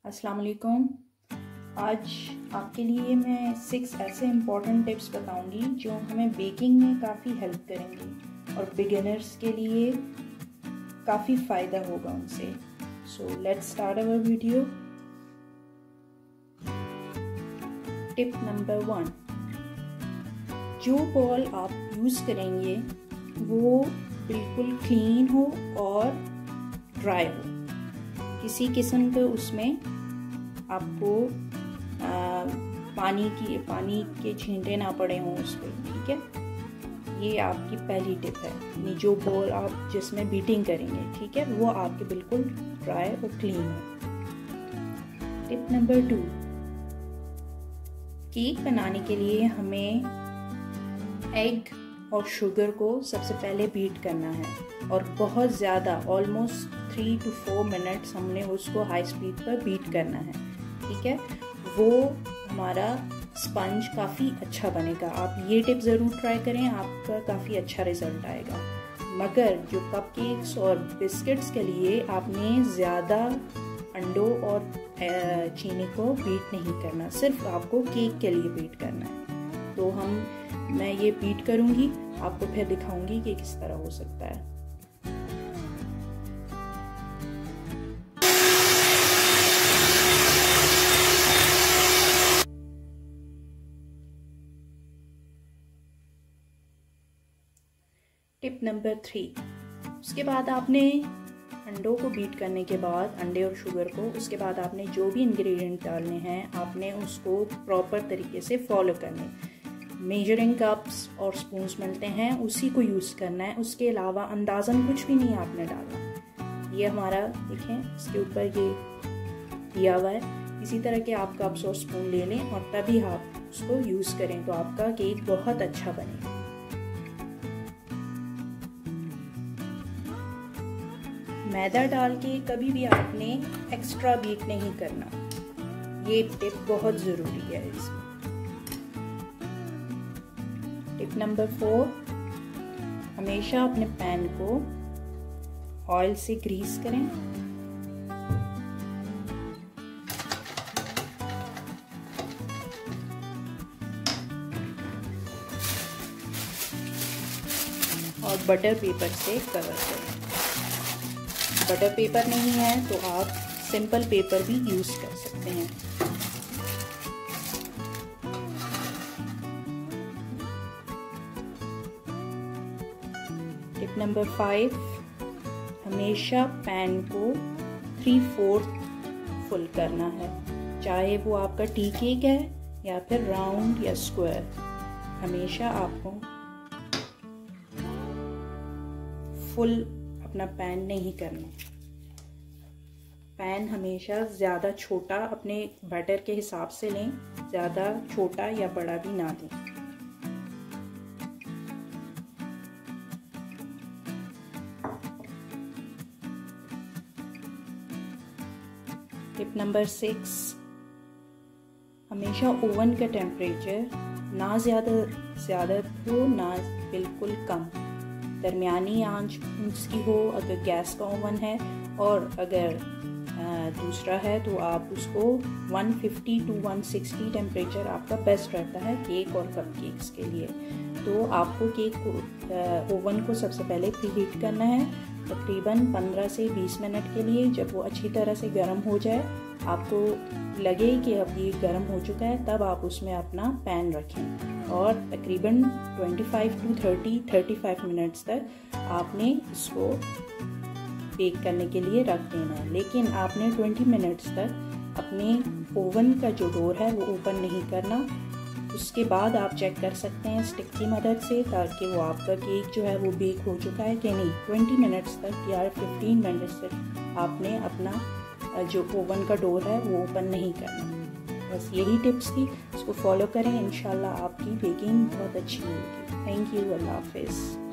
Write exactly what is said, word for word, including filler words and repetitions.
अस्सलाम वालेकुम। आज आपके लिए मैं सिक्स ऐसे इम्पॉर्टेंट टिप्स बताऊंगी जो हमें बेकिंग में काफ़ी हेल्प करेंगे और बिगिनर्स के लिए काफ़ी फ़ायदा होगा उनसे। So let's start our video. Tip number one, जो बॉल आप यूज़ करेंगे वो बिल्कुल क्लीन हो और ड्राई हो। किसी किस्म के उसमें आपको आ, पानी की पानी के छींटे ना पड़े हों उस पर, ठीक है। ये आपकी पहली टिप है, यानी जो बॉल आप जिसमें बीटिंग करेंगे, ठीक है, वो आपके बिल्कुल ड्राई और क्लीन हो। टिप नंबर टू, केक बनाने के लिए हमें एग और शुगर को सबसे पहले बीट करना है और बहुत ज़्यादा almost three to four minutes हमने उसको हाई स्पीड पर बीट करना है, ठीक है। वो हमारा स्पंज काफ़ी अच्छा बनेगा। आप ये टिप ज़रूर ट्राई करें, आपका काफ़ी अच्छा रिजल्ट आएगा। मगर जो कपकेक्स और बिस्किट्स के लिए आपने ज़्यादा अंडों और चीनी को बीट नहीं करना, सिर्फ आपको केक के लिए बीट करना है। तो हम मैं ये बीट करूँगी, आपको फिर दिखाऊंगी कि किस तरह हो सकता है। टिप नंबर थ्री, उसके बाद आपने अंडों को बीट करने के बाद, अंडे और शुगर को, उसके बाद आपने जो भी इंग्रेडिएंट डालने हैं आपने उसको प्रॉपर तरीके से फॉलो करने। मेजरिंग कप्स और स्पून्स मिलते हैं, उसी को यूज़ करना है। उसके अलावा अंदाज़न कुछ भी नहीं आपने डालना। ये हमारा देखें, इसके ऊपर ये दिया हुआ है। इसी तरह के आप कप्स और स्पून ले लें और तभी आप उसको यूज़ करें, तो आपका केक बहुत अच्छा बनेगा। मैदा डाल के कभी भी आपने एक्स्ट्रा बेक नहीं करना, ये टिप बहुत ज़रूरी है इसमें। टिप नंबर फोर, हमेशा अपने पैन को ऑयल से ग्रीस करें। और बटर पेपर से कवर करें। बटर पेपर नहीं है तो आप सिंपल पेपर भी यूज़ कर सकते हैं। टिप नंबर फाइव, हमेशा पैन को थ्री फोर्थ फुल करना है, चाहे वो आपका टी केक है या फिर राउंड या स्क्वायर। हमेशा आपको फुल अपना पैन नहीं करना। पैन हमेशा ज़्यादा छोटा, अपने बैटर के हिसाब से लें, ज़्यादा छोटा या बड़ा भी ना दें। टिप नंबर सिक्स, हमेशा ओवन का टेम्परेचर ना ज़्यादा ज़्यादा हो ना बिल्कुल कम, दरमियानी आंच उसकी हो अगर गैस का ओवन है, और अगर आ, दूसरा है तो आप उसको one fifty to one sixty temperature आपका बेस्ट रहता है केक और कपकेक्स के लिए। तो आपको केक को ओवन को सबसे पहले प्रीहीट करना है तकरीबन पंद्रह से बीस मिनट के लिए। जब वो अच्छी तरह से गर्म हो जाए, आपको लगे कि अब ये गर्म हो चुका है, तब आप उसमें अपना पैन रखें और तकरीबन पच्चीस टू थर्टी पैंतीस मिनट्स तक आपने इसको बेक करने के लिए रख देना है। लेकिन आपने बीस मिनट्स तक अपने ओवन का जो डोर है वो ओपन नहीं करना। उसके बाद आप चेक कर सकते हैं स्टिक की मदद से, ताकि वो आपका केक जो है वो बेक हो चुका है कि नहीं। बीस मिनट्स तक या पंद्रह मिनट्स तक आपने अपना जो ओवन का डोर है वो ओपन नहीं करना। बस यही टिप्स थी, इसको फॉलो करें, इंशाल्लाह आपकी बेकिंग बहुत अच्छी होगी। थैंक यू, अल्लाह हाफिज़।